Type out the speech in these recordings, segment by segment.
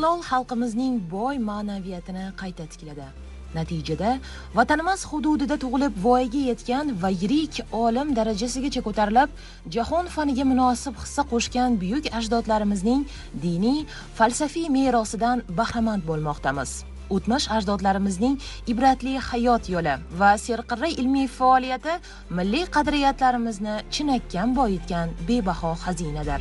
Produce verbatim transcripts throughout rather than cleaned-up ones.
Istiqlol xalqimizning boy ma'naviyatini qayta tikladi. Natijada vatanimiz hududida tug'ilib voyaga yetgan va yirik olim darajasigacha ko'tarilib, jahon faniga munosib hissa qo'shgan buyuk ajdodlarimizning diniy, falsafiy merosidan bahramand bo'lmoqdamiz. O'tmish ajdodlarimizning ibratli hayot yo'li va serqirra ilmiy faoliyati milliy qadriyatlarimizni chinakam boyitgan bebaho xazinadir.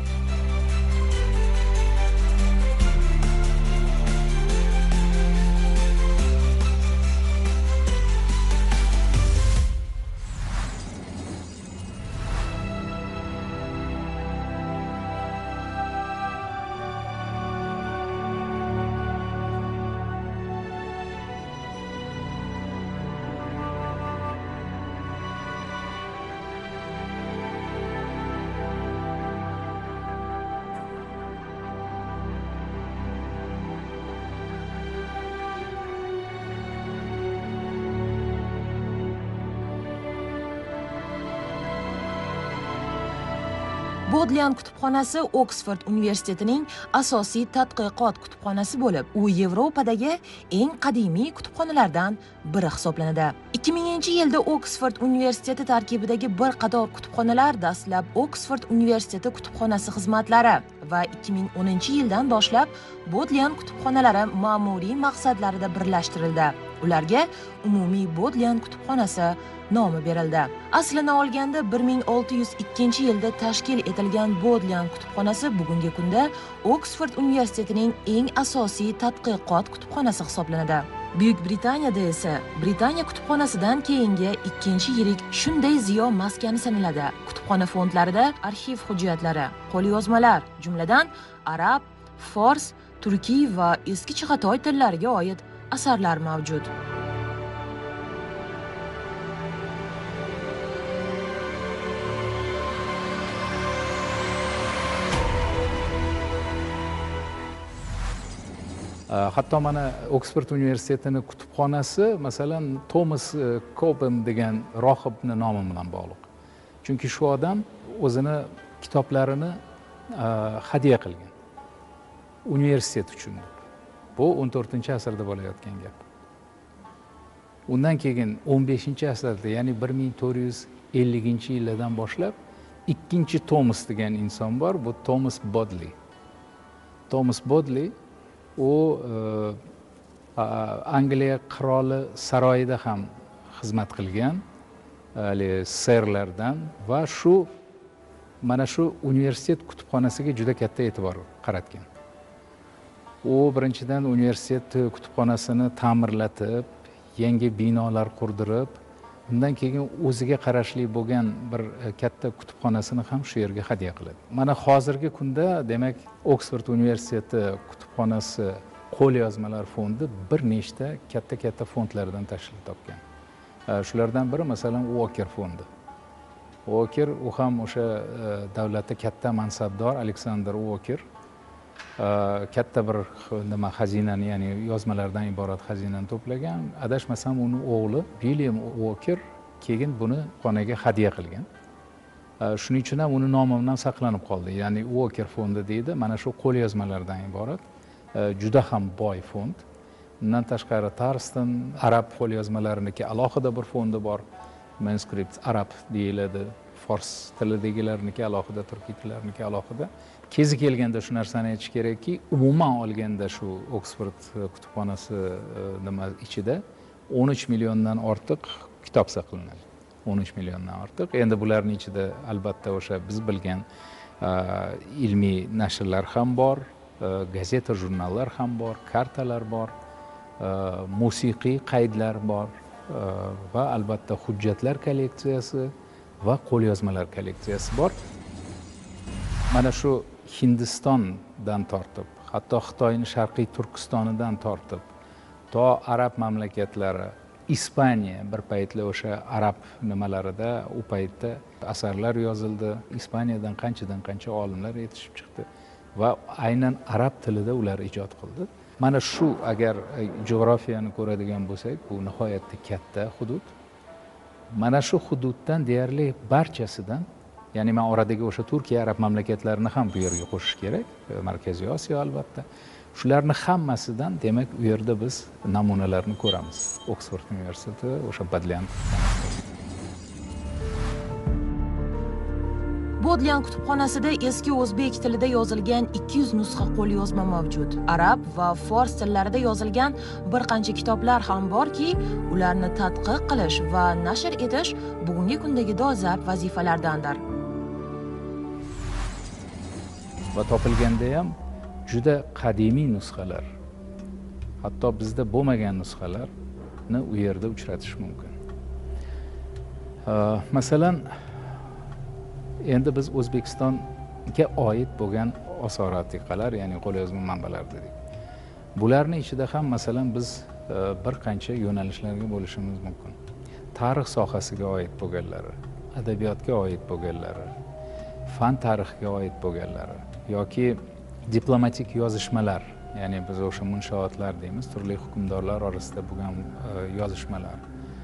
Bodleian kutubxonasi Oksford universitetining asosiy tadqiqot kutubxonasi bo'lib, u Yevropadagi eng qadimiy kutubxonalardan biri hisoblanadi. ikki minginchi yilda Oksford universiteti tarkibidagi bir qator kutubxonalar dastlab Oksford universiteti kutubxonasi xizmatlari va ikki ming o'ninchi yildan boshlab Bodleian kutubxonalari ma'muriy maqsadlarida birlashtirildi. Ularga umumiy Bodleian kutubxonasi nomi berildi. Aslini olganda bir ming olti yuz ikkinchi yilda tashkil etilgan Bodleian kutubxonasi bugungi kunda Oksford universitetining eng asosiy tadqiqot kutubxonasi hisoblanadi. Buyuk Britaniyada esa Britaniya kutubxonasidan keyingi ikkinchi yirik shunday ziyo maskani sanaladi. Kutubxona fondlarida arxiv hujjatlari, qo'lyozmalar, jumladan arab, fors, turkiy va eski chig'atoy tillariga oid asarlar mavjud. Hatto mana Oksford universitetining kutubxonasi masalan Thomas Cobham degan rohibning nomi bilan bog'liq. Chunki shu odam o'zini kitoblarini hadya qilgan universitet uchun. Bu o'n to'rtinchi asrda bo'layotgan gap. Undan keyin o'n beshinchi asrda, ya'ni bir ming to'rt yuz elliginchi yillardan boshlab ikkinchi Thomas degan inson bor, bu Thomas Bodley. Thomas Bodley u Angliya qiroli saroyida ham xizmat qilgan, hali serlardan va shu mana shu universitet kutubxonasiga juda katta e'tibor qaratgan. U birinchidan universitet kutubxonasini ta'mirlatib, yangi binolar qurdirib, undan keyin o'ziga qarashli bo'lgan bir katta kutubxonasini ham shu yerga hadya qiladi. Mana hozirgi kunda demak Oksford universiteti kutubxonasi qo'lyozmalar fondi bir nechta katta-katta fondlardan tashkil topgan. Shulardan biri masalan Walker fondi. Walker u ham o'sha davlatda katta mansabdor Alexander Walker katta bir nima xazinani, ya'ni yozmalardan iborat xazinani to'plagan. Adashmasam uni o'g'li William Walker keyin buni xonaga hadya qilgan. Shuning uchun ham uni nomi bilan saqlanib qoldi. Ya'ni Walker fondi deydi. Mana shu qo'lyozmalardan iborat juda ham boy fond. Undan tashqari Tarston arab qo'lyozmalariniki alohida bir fondi bor. Manuscripts arab deyiladi. Fors tilidagilarniki alohida, turkiy tillarniki alohida. Kezi kelganda shu narsani aytish kerakki, umuman olganda shu Oksford kutubxonasi nima ichida o'n uch milliondan ortiq kitob saqlanadi. o'n uch milliondan ortiq. Endi bularning ichida albatta o'sha biz bilgan ilmiy nashrlar ham bor, gazeta, jurnallar ham bor, kartalar bor, musiqiy qaydlar bor va albatta hujjatlar kolleksiyasi va qo'lyozmalar kolleksiyasi bor. Mana shu Hindistondan tortib, hatto Xitoyning Sharqiy Turkistonidan tortib, to arab mamlakatlari, Ispaniya bir paytlar o'sha arab nimalarida u paytda asarlar yozildi. Ispaniyadan qanchadan qancha olimlar yetishib chiqdi va aynan arab tilida ular ijod qildi. Mana shu agar geografiyani ko'radigan bo'lsak, bu nihoyatda katta hudud. Mana shu hududdan deyarli barchasidan, ya'ni men oradagi o'sha Turkiya arab mamlakatlarini ham bu yerga qo'shish kerak, Markaziy Osiyo albatta. Shularni hammasidan demak u yerda biz namunalarni ko'ramiz. Oksford universiteti o'sha Bodleian Bodleian kutubxonasida eski o'zbek tilida yozilgan ikki yuz nusxa qo'lyozma mavjud. Arab va fors tillarida yozilgan bir qancha kitoblar ham borki, ularni tadqiq qilish va nashr etish bugungi kundagi dolzarb vazifalardandir. Va topilganda ham juda qadimiy nusxalar, hatto bizda bo'lmagan nusxalarni u yerda uchratish mumkin. Masalan, endi biz O'zbekistonga oid bo'lgan osor-atiqalar, ya'ni qo'lyozma manbalar dedik. Bularning ichida ham masalan biz bir qancha yo'nalishlarga bo'lishimiz mumkin. Tarix sohasiga oid bo'lganlari, adabiyotga oid bo'lganlari, fan tarixiga oid bo'lganlari yoki diplomatik yozishmalar, ya'ni biz o'sha munshootlar deymiz, turli hukmdorlar orasida bo'lgan yozishmalar.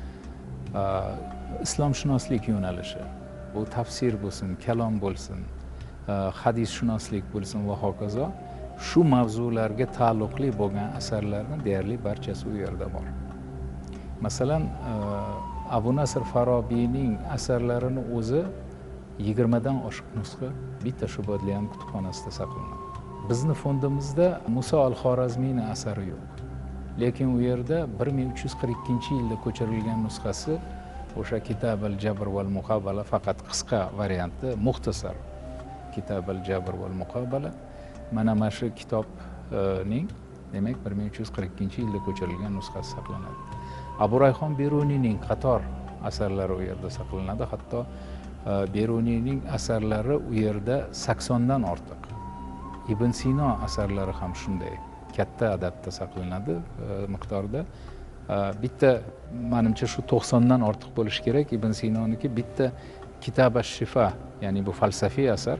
Islomshunoslik yo'nalishi, bu tafsir bo'lsin, kalom bo'lsin, hadisshunoslik bo'lsin va hokazo, shu mavzularga taalluqli bo'lgan asarlarning deyarli barchasi u yerda bor. Masalan, Abu Nasr Farobiyning asarlarini o'zi yigirmadan oshiq nusxa bitta shu Bodleian kutubxonasida saqlanadi. Bizni fondimizda Muso al-Xorazmiyning asari yo'q. Lekin u yerda bir ming uch yuz qirq ikkinchi yilda ko'chirilgan nusxasi o'sha Kitab al-Jabr val Muqobala, faqat qisqa varianti, muxtasar Kitab al-Jabr val Muqobala mana mana shu kitobning demak bir ming uch yuz qirq ikkinchi yilda ko'chirilgan nusxasi saqlanadi. Abu Rayhon Beruniyning qator asarlari u yerda saqlanadi. Hatto Beruniyning asarlari u yerda saksondan ortiq. Ibn Sino asarlari ham shunday katta adadda saqlanadi miqdorda. Bitta menimcha shu to'qsondan ortiq bo'lishi kerak. Ibn Sinoniki bitta Kitab ash-Shifa, ya'ni bu falsafiy asar.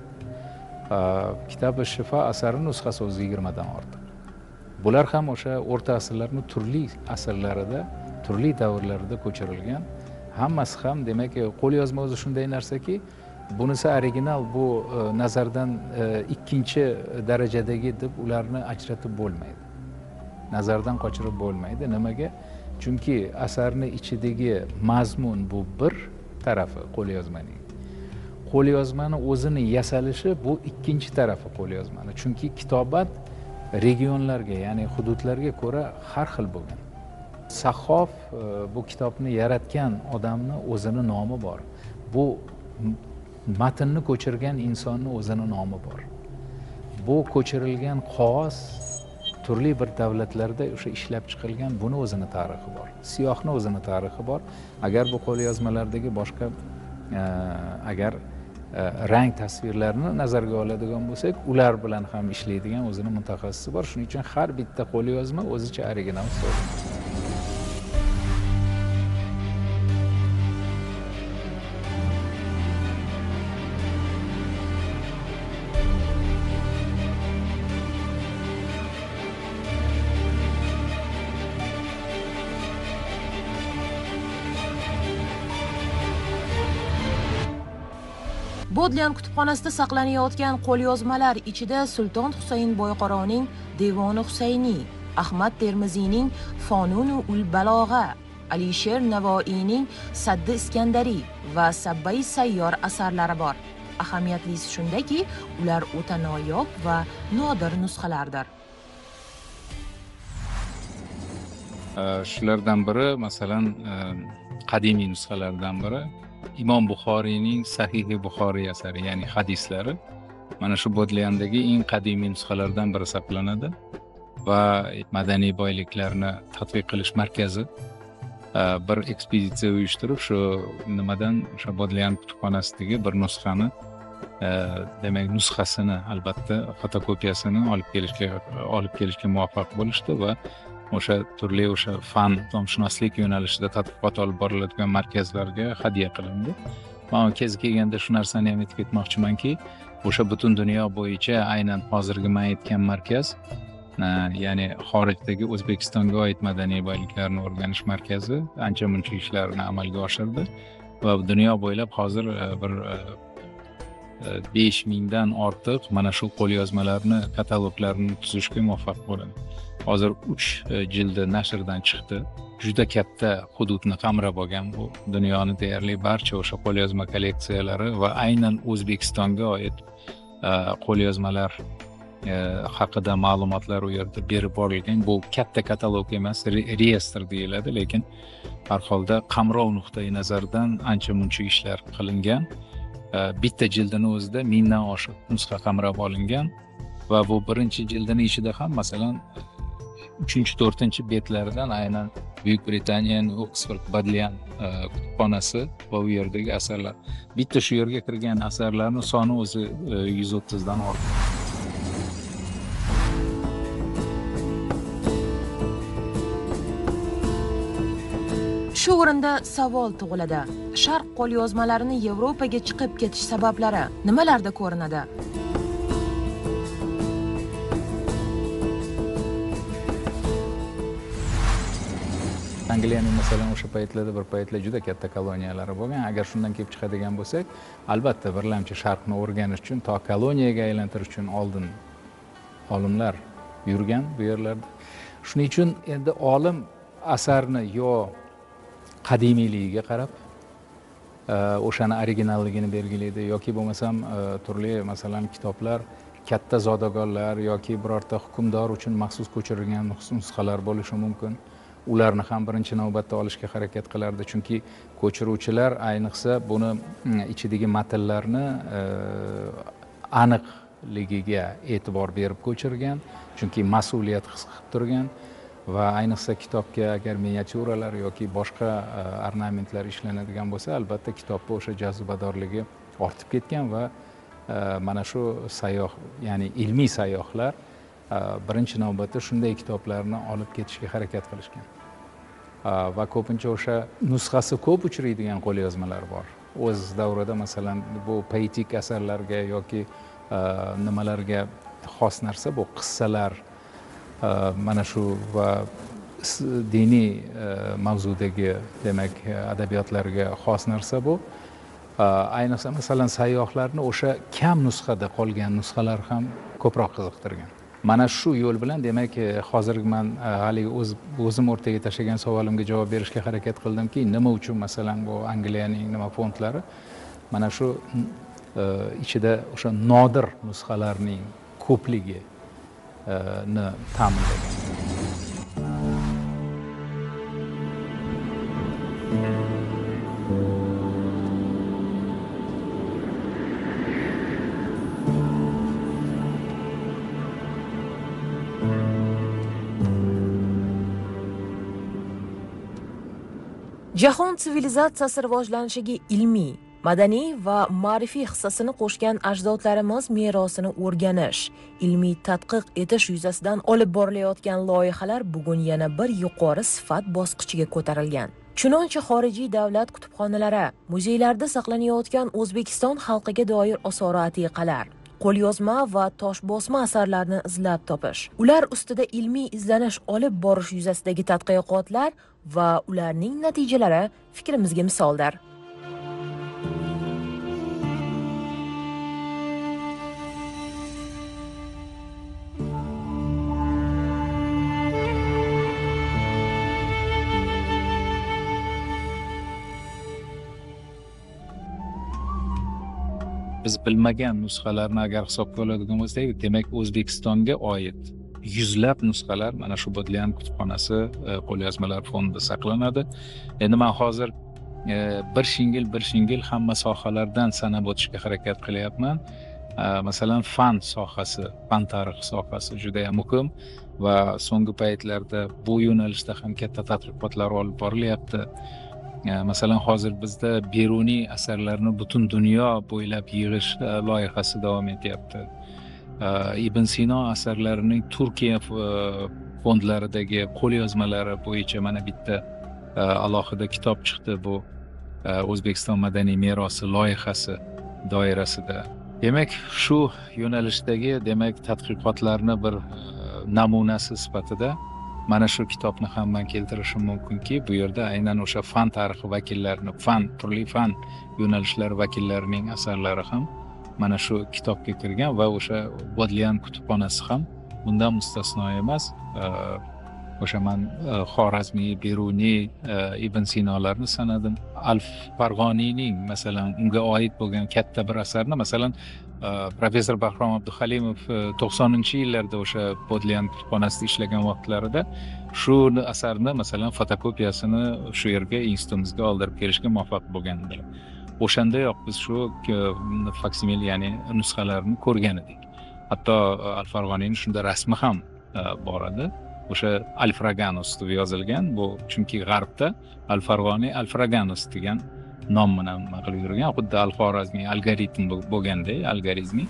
Kitab ash-Shifa asari nusxasi o'zi yigirmadan ortiq. Bular ham o'sha o'rta asrlarning turli asrlarida, turli davrlarida ko'chirilgan. Hammasi ham demak qo'lyozma o'zi shunday narsaki, bunisi original, bu nazardan ikkinchi darajadagi deb ularni ajratib bo'lmaydi. Nazardan qochirib bo'lmaydi. Nimaga? Chunki asarni ichidagi mazmun bu bir tarafi qo'lyozmaning. Qo'lyozmani o'zini yasalishi bu ikkinchi tarafi qo'lyozmani. Chunki kitobat regionlarga, ya'ni hududlarga ko'ra har xil bo'lgan. Sahhof bu kitobni yaratgan odamni o'zini nomi bor. Bu matnni ko'chirgan insonning o'zini nomi bor. Bu ko'chirilgan qog'oz turli bir davlatlarda o'sha ishlab chiqilgan, buni o'zini tarixi bor. Siyohni o'zini tarixi bor. Agar bu qo'lyozmalardagi boshqa agar rang tasvirlarni nazarga oladigan bo'lsak, ular bilan ham ishlaydigan o'zini mutaxassisi bor. Shuning uchun har bitta qo'lyozma o'zicha original hisoblanadi. Bodleian kutubxonasida saqlanayotgan qo'lyozmalar ichida Sulton Husayn Boyqaroning Devoni Husayniy, Ahmad Termiziyning Fonunu ul Balog'a, Alisher Navoiyning Saddi Iskandariy va Sabbai Sayyor asarlari bor. Ahamiyatlisi shundaki, ular o'ta noyob va nodir nusxalardir. Shulardan biri, masalan, qadimiy nusxalardan biri Imom Buxoriyning Sahih-i Buxoriy asari, ya'ni hadislari. Mana shu Bodleiandagi eng qadimiy nusxalardan biri saqlanadi va madaniy boyliklarni tadqiq qilish markazi bir ekspeditsiya uyushtirib, shu nimadan o'sha Bodleian kutubxonasidagi bir nusxani, demak nusxasini, albatta fotokopiyasini olib kelishga olib kelishga muvaffaq bo'lishdi va o'sha turli o'sha fan, islomshunoslik yo'nalishida tadqiqot olib boriladigan markazlarga hadya qilindi. Men kez kelganda shu narsani ham aytib ketmoqchimanki, o'sha butun dunyo bo'yicha aynan hozirgi men aytgan markaz, ya'ni xorijdagi O'zbekistonga oid madaniy boyliklarni o'rganish markazi ancha muncha ishlarni amalga oshirdi va dunyo bo'ylab hozir bir besh mingdan ortiq mana shu qo'lyozmalarni kataloglarini tuzishga muvaffaq bo'ladi. Hozir uch jildi nashrdan chiqdi. Juda katta hududni qamrab olgan bu dunyoning deyarli barcha o'sha qo'lyozma kolleksiyalari va aynan O'zbekistonga oid qo'lyozmalar haqida ma'lumotlar u yerda berib borilgan. Bu katta katalog emas, reyestr deyiladi, lekin har holda qamrov nuqtai nazaridan ancha muncha ishlar qilingan. Bitta jildini o'zida mingdan oshiq nusxa qamrab olingan va bu birinchi jildini ichida ham masalan uchinchi to'rtinchi betlaridan aynan Buyuk Britaniyaning Oxford Bodleian kutubxonasi va u yerdagi asarlar. Bitta shu yerga kirgan asarlarning soni o'zi yuz o'ttizdan ortiq. Shu o'rinda savol tug'iladi. Sharq qo'lyozmalarini Yevropaga chiqib ketish sabablari nimalarda ko'rinadi? Angliyaning masalan o'sha paytlarda bir paytlar juda katta koloniyalari bo'lgan. Agar shundan kelib chiqadigan bo'lsak, albatta birlamchi sharqni o'rganish uchun, to koloniyaga aylantirish uchun oldin olimlar yurgan bu yerlarda. Shuning uchun endi olim asarni yo qadimiyligiga qarab o'shani originalligini belgilaydi yoki bo'lmasam turli masalan kitoblar katta zodagonlar yoki birorta hukmdor uchun maxsus ko'chirilgan nusxalar bo'lishi mumkin. Ularni ham birinchi navbatda olishga harakat qilardi, chunki ko'chiruvchilar ayniqsa buni ichidagi matnlarni aniqligiga e'tibor berib ko'chirgan, chunki mas'uliyat his qilib turgan va ayniqsa kitobga agar miniatyuralar yoki boshqa ornamentlar ishlanadigan bo'lsa, albatta kitobga o'sha jozibadorligi ortib ketgan va mana shu sayyoh, ya'ni ilmiy sayyohlar birinchi navbatda shunday kitoblarni olib ketishga harakat qilishgan. Va ko'pincha o'sha nusxasi ko'p uchraydigan qo'lyozmalar bor. O'z davrida masalan bu poetik asarlarga yoki nimalarga xos narsa bu qissalar mana shu va diniy mavzudagi demak adabiyotlarga xos narsa bu. Ayniqsa masalan sayyohlarni o'sha kam nusxada qolgan nusxalar ham ko'proq qiziqtirgan. Mana shu yo'l bilan demak hozirgi men hali o'z o'zim o'rtaga tashlagan savolimga javob berishga harakat qildimki, nima uchun masalan bu Angliyaning nima fondlari mana shu ichida o'sha nodir nusxalarning ko'pligi ni ta'minlagan. Jahon sivilizatsiyasi rivojlanishiga ilmiy, madaniy va ma'rifiy hissasini qo'shgan ajdodlarimiz merosini o'rganish, ilmiy tadqiq etish yuzasidan olib borilayotgan loyihalar bugun yana bir yuqori sifat bosqichiga ko'tarilgan. Chunonchi xorijiy davlat kutubxonalari, muzeylarda saqlanayotgan O'zbekiston xalqiga doir osori atiqalar, qo'lyozma va toshbosma asarlarni izlab topish, ular ustida ilmiy izlanish olib borish yuzasidagi tadqiqotlar va ularning natijalari fikrimizga misoldir. Biz bilmagan nusxalarni agar hisobga oladigan bo'lsak, demak O'zbekistonga oid yuzlab nusxalar mana shu Bodleian kutubxonasi qo'lyozmalar fondida saqlanadi. Endi men hozir bir shingil bir shingil hamma sohalardan sanab o'tishga harakat qilyapman. Masalan, fan sohasi, fan tarixi sohasi juda ham muhim va so'nggi paytlarda bu yo'nalishda ham katta tadqiqotlar olib borilyapti. Masalan, hozir bizda Beruniy asarlarni butun dunyo bo'ylab yig'ish loyihasi davom etyapti. Ibn Sino asarlarining Turkiya fondlaridagi qo'lyozmalari bo'yicha mana bitta alohida kitob chiqdi. Bu O'zbekiston madaniy merosi loyihasi doirasida. Demak, shu yo'nalishdagi demak tadqiqotlarni bir namunasi sifatida mana shu kitobni ham men keltirishim mumkinki, bu yerda aynan o'sha fan tarixi vakillarini, fan turli fan yo'nalishlari vakillarining asarlari ham mana shu kitobga kirgan va o'sha Bodlean kutubxonasi ham bundan mustasno emas. O'sha man Xorazmiy, Beruniy, Ibn Sinolarni sanadim. Al-Farg'oniyning masalan unga oid bo'lgan katta bir asarni, masalan professor Bahrom Abduhalimov to'qsoninchi yillarda o'sha Bodlean kutubxonasida ishlagan vaqtlarida shu asarni masalan fotokopiyasini shu yerga institutimizga oldirib kelishga muvaffaq bo'lgandilar. O'shandayoq biz shu faksimil, ya'ni nusxalarini ko'rgan edik. Hatto Al-Farg'oniyning shunda rasmi ham bor edi. O'sha Alfraganus deb yozilgan. Bu chunki g'arbda Al-Farg'oniy Alfraganus degan nom bilan nima qilib yurgan, xuddi Al-Xorazmiy algoritm bo'lganday, algoritmi.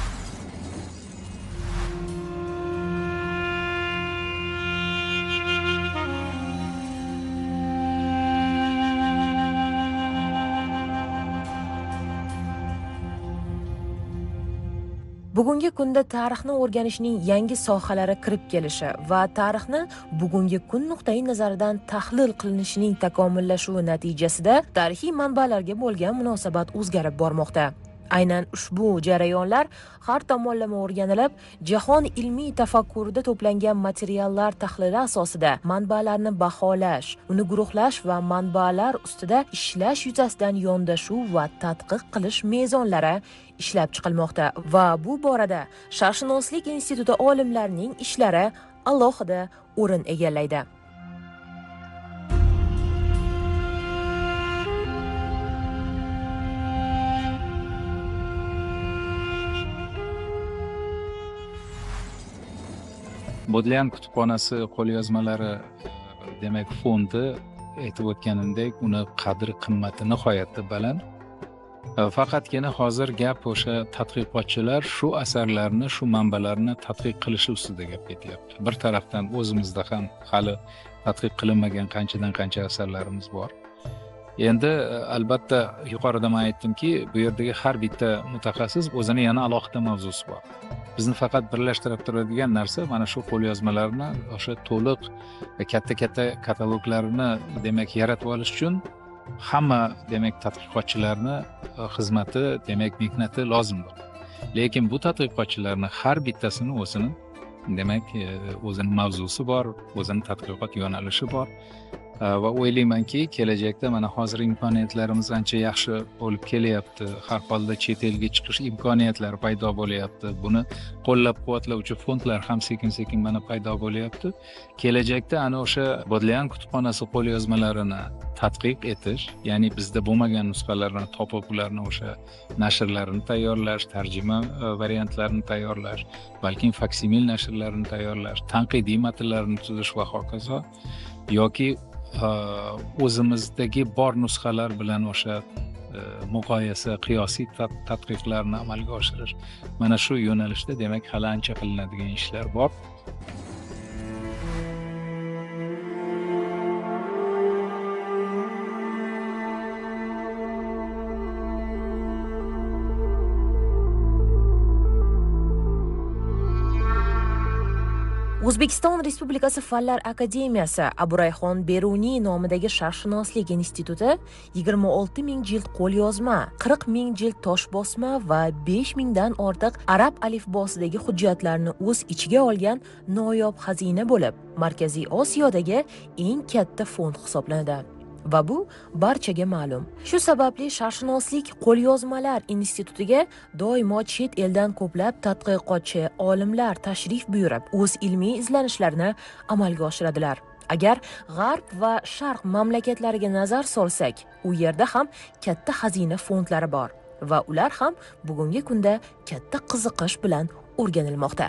Bugungi kunda tarixni o'rganishning yangi sohalari kirib kelishi va tarixni bugungi kun nuqtai nazaridan tahlil qilinishining takomillashuvi natijasida tarixiy manbalarga bo'lgan munosabat o'zgarib bormoqda. Aynan ushbu jarayonlar har tomonlama o'rganilib, jahon ilmiy tafakkurida to'plangan materiallar tahlili asosida manbalarni baholash, uni guruhlash va manbalar ustida ishlash yuzasidan yondashuv va tadqiq qilish mezonlari ishlab chiqilmoqda va bu borada Sharqshunoslik instituti olimlarining ishlari alohida o'rin egallaydi. Bodlean kutubxonasi qo'lyozmalari demak fondi aytib o'tganimdek, uni qadri qimmati nihoyatda baland. Faqatgina hozir gap o'sha tadqiqotchilar shu asarlarni, shu manbalarni tadqiq qilishi ustida gap ketyapti. Bir tarafdan o'zimizda ham hali tadqiq qilinmagan qanchadan qancha asarlarimiz bor. Endi albatta yuqorida men aytdimki, bu yerdagi har bitta mutaxassis o'zini yana alohida mavzusi bor. Bizni faqat birlashtirib turadigan narsa mana shu qo'lyozmalarni o'sha to'liq va katta-katta kataloglarini demak yaratib olish uchun hamma demak tadqiqotchilarni xizmati, demak mehnati lozimdir. Lekin bu tadqiqotchilarning har bittasini o'zini demak o'zini mavzusi bor, o'zini tadqiqot yo'nalishi bor. Va o'ylaymanki, kelajakda mana hozir imkoniyatlarimiz ancha yaxshi bo'lib kelyapti. Har holda chet elga chiqish imkoniyatlari paydo bo'lyapti. Buni qo'llab-quvvatlovchi fondlar ham sekin-sekin mana paydo bo'lyapti. Kelajakda ana o'sha Bodlean kutubxonasi qo'lyozmalarini tadqiq etish, ya'ni bizda bo'lmagan nusxalarini topib, ularni o'sha nashrlarini tayyorlash, tarjima variantlarini tayyorlash, balki faksimil nashrlarini tayyorlash, tanqidiy matnlarni tuzish va hokazo, yoki o'zimizdagi bor nusxalar bilan o'sha muqoyasa, qiyosiy tadqiqlarni amalga oshirish. Mana shu yo'nalishda demak hali ancha qilinadigan ishlar bor. O'zbekiston Respublikasi Fanlar akademiyasi Aburayxon Beruniy nomidagi Sharqshunoslik instituti yigirma olti ming jild qo'lyozma, qirq ming jild tosh bosma va besh mingdan ortiq arab alifbosidagi hujjatlarni o'z ichiga olgan noyob xazina bo'lib, Markaziy Osiyodagi eng katta fond hisoblanadi. Va bu barchaga ma'lum. Shu sababli Sharqshunoslik qo'lyozmalar institutiga doimo chet eldan ko'plab tadqiqotchi, olimlar tashrif buyurib, o'z ilmiy izlanishlarini amalga oshiradilar. Agar G'arb va Sharq mamlakatlariga nazar solsak, u yerda ham katta xazina fondlari bor va ular ham bugungi kunda katta qiziqish bilan o'rganilmoqda.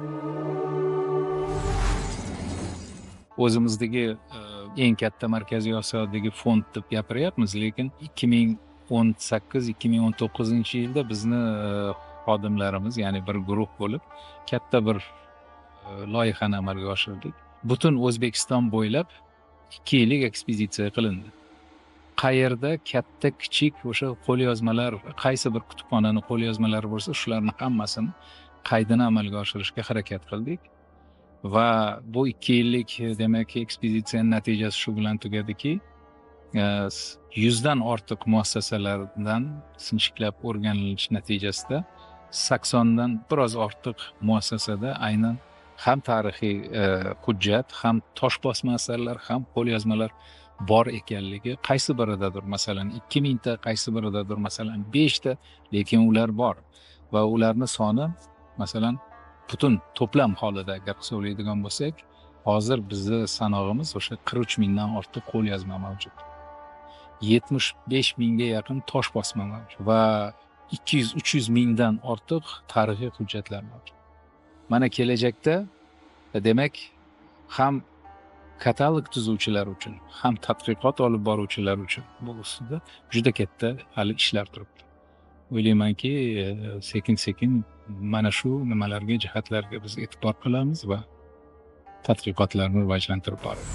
O'zimizdagi eng katta Markaziy Osiyodagi fond deb gapiryapmiz, lekin ikki ming o'n sakkiz ikki ming o'n to'qqizinchi yilda bizni xodimlarimiz, ya'ni bir guruh bo'lib, katta bir loyihani amalga oshirdik. Butun O'zbekiston bo'ylab ikki yillik ekspeditsiya qilindi. Qayerda katta, kichik o'sha qo'lyozmalar, qaysi bir kutubxonaning qo'lyozmalari bo'lsa, shularning hammasini qaydini amalga oshirishga harakat qildik. Va bu ikki yillik demak ekspeditsiyaning natijasi shu bilan tugadiki, e, s- yuzdan ortiq muassasalardan sinchiklab o'rganilish natijasida saksondan biroz ortiq muassasada aynan ham tarixiy e, hujjat, ham toshbosma asarlar, ham qo'lyozmalar bor ekanligi, qaysi biridadir masalan ikki mingta, qaysi biridadir masalan beshta, lekin ular bor va ularni soni masalan butun to'plam holida agar hisoblaydigan bo'lsak, hozir bizni sanog'imiz o'sha qirq uch mingdan ortiq qo'lyozma mavjud. yetmish besh mingga yaqin tosh bosma mavjud va ikki yuz uch yuz mingdan ortiq tarixiy hujjatlar mavjud. Mana kelajakda demak ham katalog tuzuvchilar uchun, ham tadqiqot olib boruvchilar uchun bu ustida juda katta hali ishlar turibdi. O'ylaymanki, e, sekin sekin mana shu nimalarga, jihatlarga biz e'tibor qilamiz va tadqiqotlarni rivojlantirib boramiz.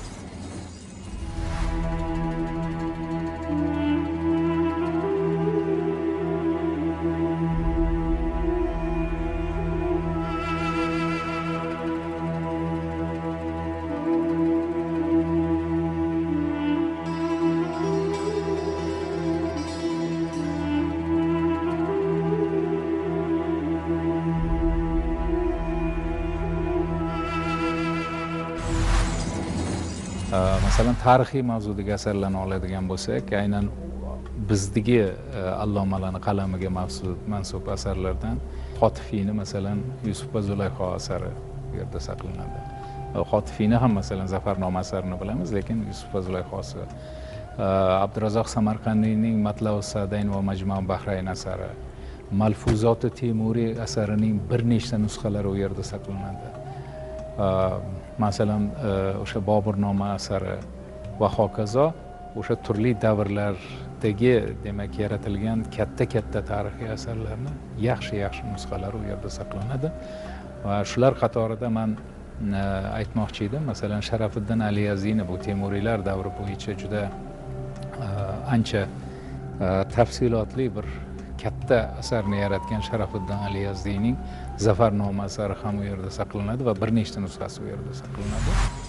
Masalan, tarixiy mavzudagi asarlarni oladigan bo'lsak, aynan bizdagi allomalarni qalamiga mansub asarlardan Xotifiyni masalan Yusuf va Zulayho asari bu yerda saqlanadi. Xotifiyni ham masalan Zafarnoma asarini bilamiz, lekin Yusuf va Zulayhosi, Abdurazzoq Samarqandiyning Matlau Sa'dayn va Majmu' Bahrayn asari, Malfuzot-i Temuriy asarining bir nechta nusxalari u yerda saqlanadi. Masalan o'sha Boburnoma asari va hokazo o'sha turli davrlardagi demak yaratilgan katta katta tarixiy asarlarni yaxshi yaxshi nusxalari u yerda saqlanadi va shular qatorida man aytmoqchi edim, masalan Sharafiddin Aliyazdiyni bu Temuriylar davri bo'yicha juda ancha tafsilotli bir katta asarni yaratgan Sharafiddin Aliyazdiyning Zafarnoma asari ham u yerda saqlanadi va bir nechta nusxasi u yerda saqlanadi.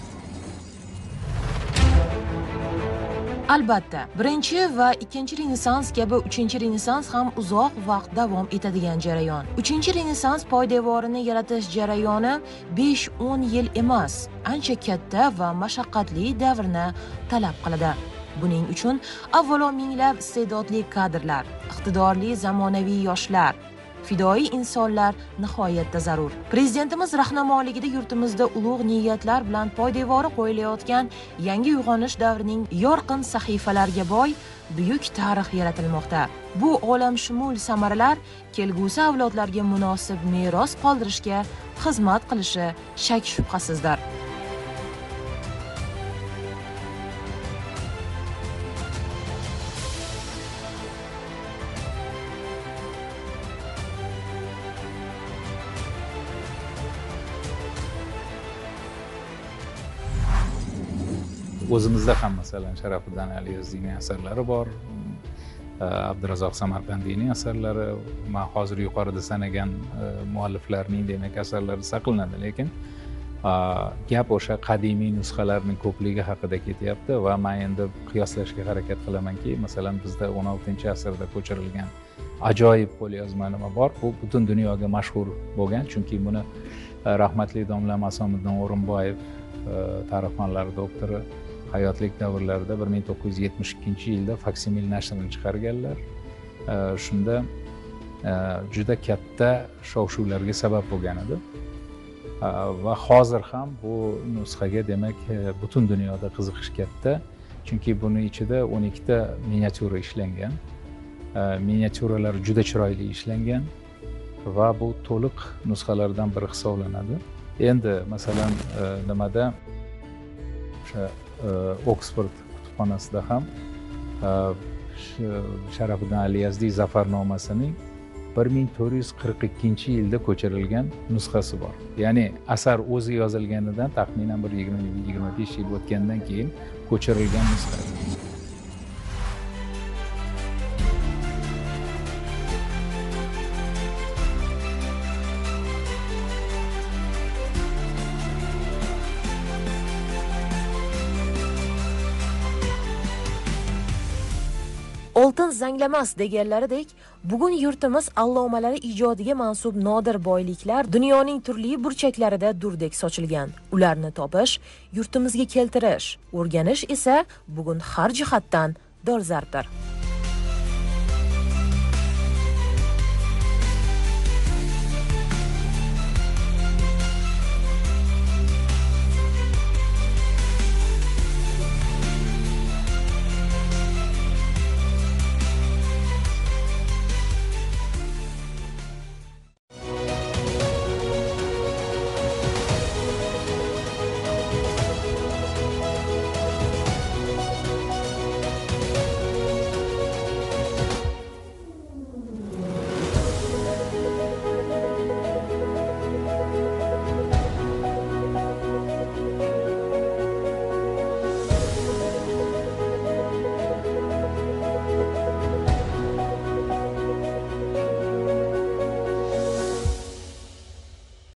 Albatta, birinchi va ikkinchi Renessans kabi uchinchi Renessans ham uzoq vaqt davom etadigan jarayon. uchinchi Renessans poydevorini yaratish jarayoni besh o'n yil emas, ancha katta va mashaqqatli davrni talab qiladi. Buning uchun avvalo minglab iste'dodli kadrlar, iqtidorli zamonaviy yoshlar, fidoyi insonlar nihoyatda zarur. Prezidentimiz rahnamoligida yurtimizda ulug' niyatlar bilan poydevori qo'yilayotgan yangi uyg'onish davrining yorqin sahifalarga boy buyuk tarix yaratilmoqda. Bu olamshumul samaralar kelgusi avlodlarga munosib meros qoldirishga xizmat qilishi shak shubhasizdir. O'zimizda ham masalan Sharafiddin Aliyazdiyning asarlari bor, Abdurazzoq Samarqandiyning asarlari, men hozir yuqorida sanagan mualliflarning demak asarlari saqlanadi, lekin gap o'sha qadimiy nusxalarning ko'pligi haqida ketyapti va men endi qiyoslashga harakat qilamanki, masalan bizda o'n oltinchi asrda ko'chirilgan ajoyib qo'lyozma nima bor, bu butun dunyoga mashhur bo'lgan, chunki buni rahmatli domla Masomiddin O'rinboyev, tarix fanlari doktori, hayotlik davrlarida bir ming to'qqiz yuz yetmish ikkinchi yilda faksimil nashrini chiqarganlar. Shunda juda katta shov-shuvlarga sabab bo'lgan edi. Va hozir ham bu nusxaga demak butun dunyoda qiziqish katta, chunki buni ichida o'n ikkita miniatyura ishlangan. Miniatyuralar juda chiroyli ishlangan va bu to'liq nusxalardan biri hisoblanadi. Endi masalan nimada o'sha Oksford kutubxonasida ham Sharafiddin Aliyazdiy Zafarnomasining bir ming to'rt yuz qirq ikkinchi yilda ko'chirilgan nusxasi bor. Ya'ni asar o'zi yozilganidan taxminan bir yigirma yigirma besh yil o'tgandan keyin ko'chirilgan nusxa. oltin zanglamas deganlaridek, bugun yurtimiz allomalari ijodiga mansub nodir boyliklar dunyoning turli burchaklarida durdek sochilgan. Ularni topish, yurtimizga keltirish, o'rganish esa bugun har jihatdan dolzarbdir.